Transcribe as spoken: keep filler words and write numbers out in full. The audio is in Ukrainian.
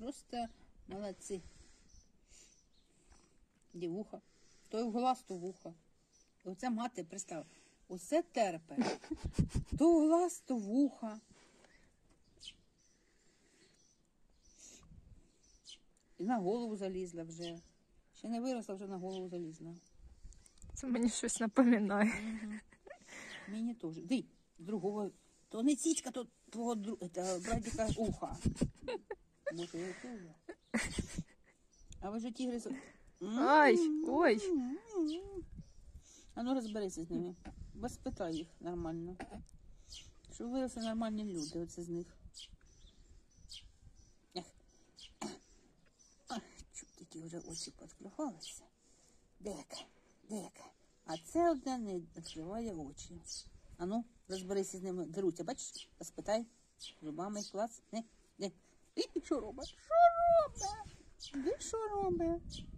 Просто молодці. Де вуха? То в глаз, то вуха. І оце мати, представ, усе терпе. То в глаз, то вуха. І на голову залізла вже. Ще не виросла, вже на голову залізла. Це мені щось напоминає. Угу. Мені теж. Ди, другого. То не цічка, то твого дру... Это, братика уха. Боже, я тоже. А ви ж тігри... Ай, ой. А ну розберися з ними. Воспитай їх нормально. Щоб виросли нормальні люди, оце з них. Ех. Ах, чути, ті вже очі підклювалися. Дека, дека. А це одна не відкриває очі. А ну, розберися з ними, деруться, бачиш? Розпитай. Зубами клац. Не, не. І що робить? Що робить? Де що робить?